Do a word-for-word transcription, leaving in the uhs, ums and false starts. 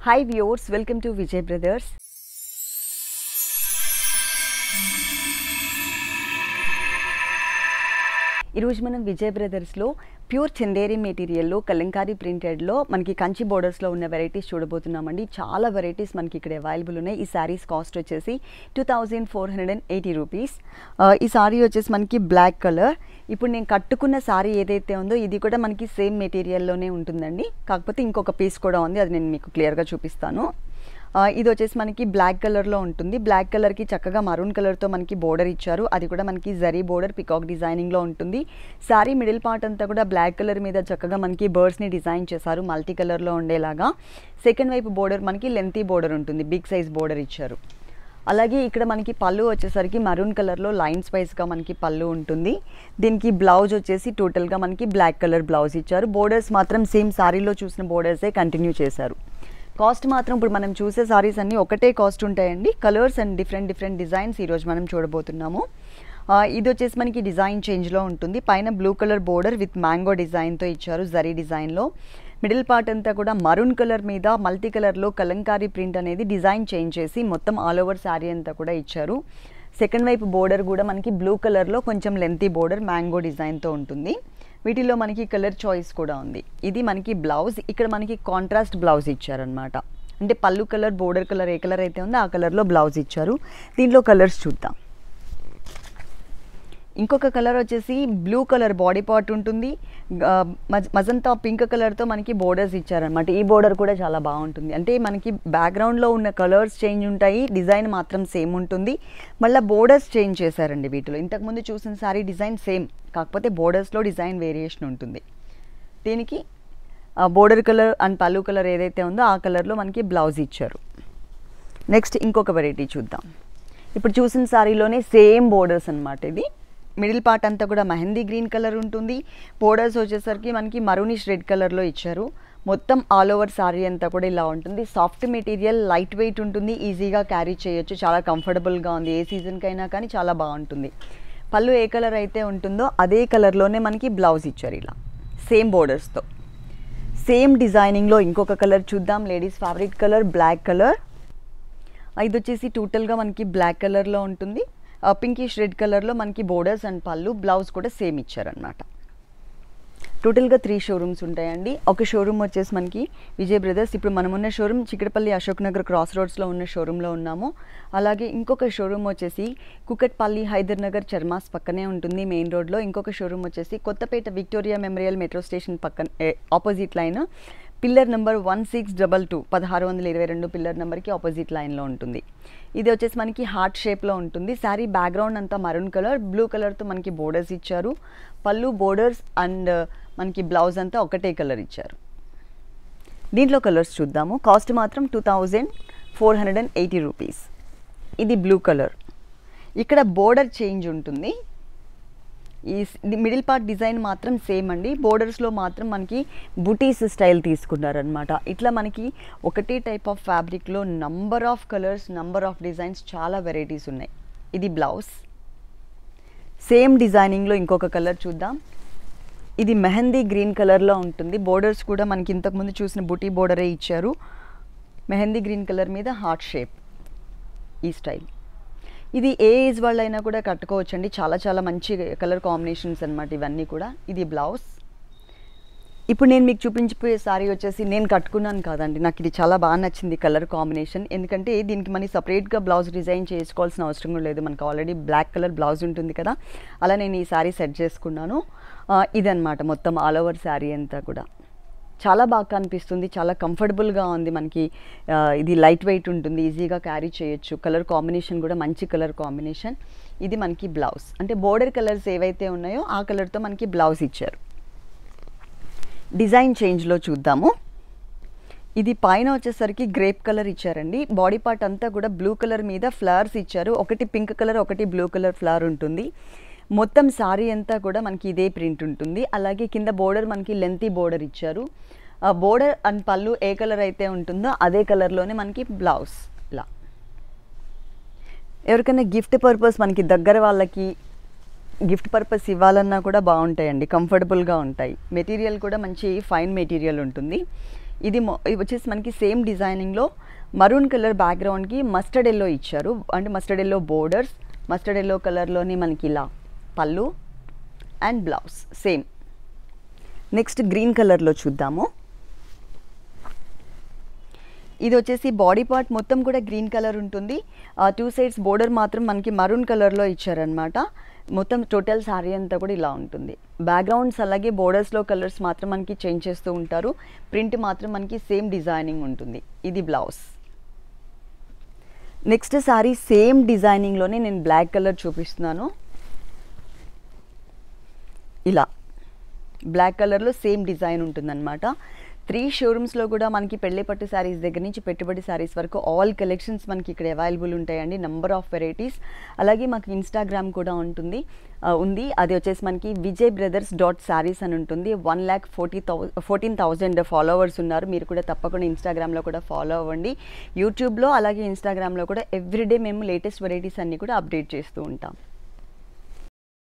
Hi viewers, welcome to Vijay Brothers. ఈరోజు మనం విజయ్ బ్రదర్స్లో ప్యూర్ చందేరి మెటీరియల్లో కలంకారీ ప్రింటెడ్లో మనకి కంచి బోర్డర్స్లో ఉన్న వెరైటీస్ చూడబోతున్నామండి. చాలా వెరైటీస్ మనకి ఇక్కడ అవైలబుల్ ఉన్నాయి. ఈ శారీస్ కాస్ట్ వచ్చేసి two thousand four hundred and eighty rupees. ఈ శారీ వచ్చేసి మనకి బ్లాక్ కలర్. ఇప్పుడు నేను కట్టుకున్న శారీ ఏదైతే ఉందో ఇది కూడా మనకి సేమ్ మెటీరియల్లోనే ఉంటుందండి. కాకపోతే ఇంకొక పీస్ కూడా ఉంది, అది నేను మీకు క్లియర్గా చూపిస్తాను. ఇది వచ్చేసి మనకి బ్లాక్ కలర్లో ఉంటుంది. బ్లాక్ కలర్కి చక్కగా మరూన్ కలర్తో మనకి బోర్డర్ ఇచ్చారు. అది కూడా మనకి జరీ బోర్డర్ పికాక్ డిజైనింగ్లో ఉంటుంది. శారీ మిడిల్ పార్ట్ అంతా కూడా బ్లాక్ కలర్ మీద చక్కగా మనకి బర్డ్స్ని డిజైన్ చేశారు మల్టీ కలర్లో ఉండేలాగా. సెకండ్ వైపు బోర్డర్ మనకి లెంతీ బోర్డర్ ఉంటుంది, బిగ్ సైజ్ బోర్డర్ ఇచ్చారు. అలాగే ఇక్కడ మనకి పళ్ళు వచ్చేసరికి మరూన్ కలర్లో లైన్స్ వైజ్గా మనకి పళ్ళు ఉంటుంది. దీనికి బ్లౌజ్ వచ్చేసి టోటల్గా మనకి బ్లాక్ కలర్ బ్లౌజ్ ఇచ్చారు. బోర్డర్స్ మాత్రం సేమ్ శారీలో చూసిన బోర్డర్సే కంటిన్యూ చేశారు. కాస్ట్ మాత్రం ఇప్పుడు మనం చూసే సారీస్ అన్నీ ఒకటే కాస్ట్ ఉంటాయండి. Colours and different different designs ఈరోజు మనం చూడబోతున్నాము. ఇది వచ్చేసి మనకి డిజైన్ చేంజ్లో ఉంటుంది. పైన blue colour border with mango డిజైన్తో ఇచ్చారు జరీ డిజైన్లో. మిడిల్ పార్ట్ అంతా కూడా మరూన్ కలర్ మీద మల్టీ కలర్లో కలంకారీ ప్రింట్ అనేది డిజైన్ చేంజ్ చేసి మొత్తం ఆల్ ఓవర్ శారీ అంతా కూడా ఇచ్చారు. సెకండ్ వైపు బోర్డర్ కూడా మనకి బ్లూ కలర్లో కొంచెం లెంతీ బోర్డర్ మ్యాంగో డిజైన్తో ఉంటుంది. వీటిలో మనకి కలర్ చాయిస్ కూడా ఉంది. ఇది మనకి బ్లౌజ్. ఇక్కడ మనకి కాంట్రాస్ట్ బ్లౌజ్ ఇచ్చారనమాట. అంటే పళ్ళు కలర్ బోర్డర్ కలర్ ఏ కలర్ అయితే ఉందో ఆ కలర్లో బ్లౌజ్ ఇచ్చారు. దీంట్లో కలర్స్ చూద్దాం. ఇంకొక కలర్ వచ్చేసి బ్లూ కలర్ బాడీ పార్ట్ ఉంటుంది. మజంతా పింక్ కలర్తో మనకి బోర్డర్స్ ఇచ్చారనమాట. ఈ బోర్డర్ కూడా చాలా బాగుంటుంది. అంటే మనకి బ్యాక్గ్రౌండ్లో ఉన్న కలర్స్ చేంజ్ ఉంటాయి, డిజైన్ మాత్రం సేమ్ ఉంటుంది. మళ్ళీ బోర్డర్స్ చేంజ్ చేశారండి వీటిలో. ఇంతకుముందు చూసిన సారీ డిజైన్ సేమ్, కాకపోతే బోర్డర్స్లో డిజైన్ వేరియేషన్ ఉంటుంది. దీనికి బోర్డర్ కలర్ అండ్ పళ్ళు కలర్ ఏదైతే ఉందో ఆ కలర్లో మనకి బ్లౌజ్ ఇచ్చారు. నెక్స్ట్ ఇంకొక వెరైటీ చూద్దాం. ఇప్పుడు చూసిన సారీలోనే సేమ్ బోర్డర్స్ అనమాట. ఇది మిడిల్ పార్ట్ అంతా కూడా మెహందీ గ్రీన్ కలర్ ఉంటుంది. బోర్డర్స్ వచ్చేసరికి మనకి మరూనిష్ రెడ్ కలర్లో ఇచ్చారు. మొత్తం ఆల్ ఓవర్ సారీ అంతా కూడా ఇలా ఉంటుంది. సాఫ్ట్ మెటీరియల్, లైట్ వెయిట్ ఉంటుంది, ఈజీగా క్యారీ చేయొచ్చు, చాలా కంఫర్టబుల్గా ఉంది. ఏ సీజన్కైనా కానీ చాలా బాగుంటుంది. పళ్ళు ఏ కలర్ అయితే ఉంటుందో అదే కలర్లోనే మనకి బ్లౌజ్ ఇచ్చారు ఇలా సేమ్ బోర్డర్స్తో. సేమ్ డిజైనింగ్లో ఇంకొక కలర్ చూద్దాం. Ladies favourite colour black colour. ఇది వచ్చేసి టోటల్గా మనకి బ్లాక్ కలర్లో ఉంటుంది. పింకిష్ రెడ్ కలర్లో మనకి బోర్డర్స్ అండ్ పళ్ళు, బ్లౌజ్ కూడా సేమ్ ఇచ్చారనమాట. టోటల్గా త్రీ షోరూమ్స్ ఉంటాయండి. ఒక షోరూమ్ వచ్చేసి మనకి విజయ్ బ్రదర్స్. ఇప్పుడు మనం ఉన్న షోరూమ్ చిక్కడపల్లి అశోక్ నగర్ క్రాస్ రోడ్స్లో ఉన్న షోరూంలో ఉన్నాము. అలాగే ఇంకొక షోరూమ్ వచ్చేసి కుకట్పల్లి హైదర్నగర్ చర్మాస్ పక్కనే ఉంటుంది మెయిన్ రోడ్లో. ఇంకొక షోరూమ్ వచ్చేసి Kothapet Victoria Memorial metro station పక్కన opposite line pillar number one six double two పదహారు వందల ఇరవై రెండు పిల్లర్ నెంబర్కి ఆపోజిట్ లైన్లో ఉంటుంది. ఇది వచ్చేసి మనకి హార్ట్ షేప్లో ఉంటుంది. శారీ బ్యాక్గ్రౌండ్ అంతా మరూన్ కలర్, బ్లూ కలర్తో మనకి బోర్డర్స్ ఇచ్చారు. పళ్ళు బోర్డర్స్ అండ్ మనకి బ్లౌజ్ అంతా ఒకటే కలర్ ఇచ్చారు. దీంట్లో కలర్స్ చూద్దాము. కాస్ట్ మాత్రం two thousand four hundred and eighty rupees. ఇది బ్లూ కలర్. ఇక్కడ బోర్డర్ చేంజ్ ఉంటుంది. ఈ మిడిల్ పార్ట్ డిజైన్ మాత్రం సేమ్ అండి. బోర్డర్స్లో మాత్రం మనకి బుటీస్ స్టైల్ తీసుకున్నారనమాట. ఇట్లా మనకి ఒకటే టైప్ ఆఫ్ ఫ్యాబ్రిక్లో number of colours, number of designs, చాలా వెరైటీస్ ఉన్నాయి. ఇది బ్లౌజ్. సేమ్ డిజైనింగ్లో ఇంకొక కలర్ చూద్దాం. ఇది మెహందీ గ్రీన్ కలర్లో ఉంటుంది. బోర్డర్స్ కూడా మనకి ఇంతకుముందు చూసిన బుటీ బోర్డరే ఇచ్చారు. మెహందీ గ్రీన్ కలర్ మీద హార్ట్ షేప్ ఈ స్టైల్. ఇది ఏ ఏజ్ వాళ్ళైనా కూడా కట్టుకోవచ్చండి. చాలా చాలా మంచి కలర్ కాంబినేషన్స్ అనమాట ఇవన్నీ కూడా. ఇది బ్లౌజ్. ఇప్పుడు నేను మీకు చూపించిపోయే సారీ వచ్చేసి నేను కట్టుకున్నాను కాదండి, నాకు ఇది చాలా బాగా నచ్చింది కలర్ కాంబినేషన్. ఎందుకంటే దీనికి మనకి సపరేట్గా బ్లౌజ్ డిజైన్ చేసుకోవాల్సిన అవసరం కూడా లేదు. మనకు ఆల్రెడీ బ్లాక్ కలర్ బ్లౌజ్ ఉంటుంది కదా, అలా నేను ఈ సారీ సెట్ చేసుకున్నాను. ఇదన్నమాట మొత్తం ఆల్ ఓవర్ శారీ అంతా కూడా చాలా బాగా కనిపిస్తుంది, చాలా కంఫర్టబుల్గా ఉంది. మనకి ఇది లైట్ వెయిట్ ఉంటుంది, ఈజీగా క్యారీ చేయొచ్చు. కలర్ కాంబినేషన్ కూడా మంచి కలర్ కాంబినేషన్. ఇది మనకి బ్లౌజ్. అంటే బోర్డర్ కలర్స్ ఏవైతే ఉన్నాయో ఆ కలర్తో మనకి బ్లౌజ్ ఇచ్చారు. డిజైన్ చేంజ్లో చూద్దాము. ఇది పైన వచ్చేసరికి గ్రేప్ కలర్ ఇచ్చారండి. బాడీ పార్ట్ అంతా కూడా బ్లూ కలర్ మీద ఫ్లవర్స్ ఇచ్చారు. ఒకటి పింక్ కలర్, ఒకటి బ్లూ కలర్ ఫ్లవర్ ఉంటుంది. మొత్తం సారీ అంతా కూడా మనకి ఇదే ప్రింట్ ఉంటుంది. అలాగే కింద బోర్డర్ మనకి లెంతీ బోర్డర్ ఇచ్చారు. ఆ బోర్డర్ అండ్ పళ్ళు ఏ కలర్ అయితే ఉంటుందో అదే కలర్లోనే మనకి బ్లౌజ్. ఇలా ఎవరికైనా గిఫ్ట్ పర్పస్ మనకి దగ్గర వాళ్ళకి గిఫ్ట్ పర్పస్ ఇవ్వాలన్నా కూడా బాగుంటాయండి, కంఫర్టబుల్గా ఉంటాయి. మెటీరియల్ కూడా మంచి ఫైన్ మెటీరియల్ ఉంటుంది. ఇది ఇది వచ్చేసి మనకి సేమ్ డిజైనింగ్లో మరూన్ కలర్ బ్యాక్గ్రౌండ్కి మస్టర్డ్ ఎల్లో ఇచ్చారు, అంటే mustard yellow borders, mustard yellow కలర్లోని మనకి ఇలా పళ్ళు and blouse same. Next green కలర్లో చూద్దాము. ఇది వచ్చేసి బాడీ పార్ట్ మొత్తం కూడా గ్రీన్ కలర్ ఉంటుంది, టూ సైడ్స్ బోర్డర్ మాత్రం మనకి మరూన్ కలర్లో ఇచ్చారనమాట. మొత్తం టోటల్ శారీ అంతా కూడా ఇలా ఉంటుంది. బ్యాక్గ్రౌండ్స్ అలాగే బోర్డర్స్లో కలర్స్ మాత్రం మనకి చేంజ్ చేస్తూ ఉంటారు, ప్రింట్ మాత్రం మనకి సేమ్ డిజైనింగ్ ఉంటుంది. ఇది బ్లౌజ్. నెక్స్ట్ శారీ సేమ్ డిజైనింగ్లోనే నేను బ్లాక్ కలర్ చూపిస్తున్నాను. ఇలా బ్లాక్ కలర్లో సేమ్ డిజైన్ ఉంటుందన్నమాట. త్రీ షోరూమ్స్లో కూడా మనకి పెళ్ళి పట్టు శారీస్ దగ్గర నుంచి పెట్టుబడి శారీస్ వరకు ఆల్ కలెక్షన్స్ మనకి ఇక్కడ అవైలబుల్ ఉంటాయండి, నెంబర్ ఆఫ్ వెరైటీస్. అలాగే మాకు ఇన్స్టాగ్రామ్ కూడా ఉంటుంది ఉంది అది వచ్చేసి మనకి విజయ్ బ్రదర్స్ డాట్ శారీస్ అని ఉంటుంది. వన్ ల్యాక్ ఫోర్టీ థౌ ఫోర్టీన్ థౌజండ్ ఫాలోవర్స్ ఉన్నారు. మీరు కూడా తప్పకుండా ఇన్స్టాగ్రామ్లో కూడా ఫాలో అవ్వండి. యూట్యూబ్లో అలాగే ఇన్స్టాగ్రామ్లో కూడా ఎవ్రీడే మేము లేటెస్ట్ వెరైటీస్ అన్నీ కూడా అప్డేట్ చేస్తూ ఉంటాం.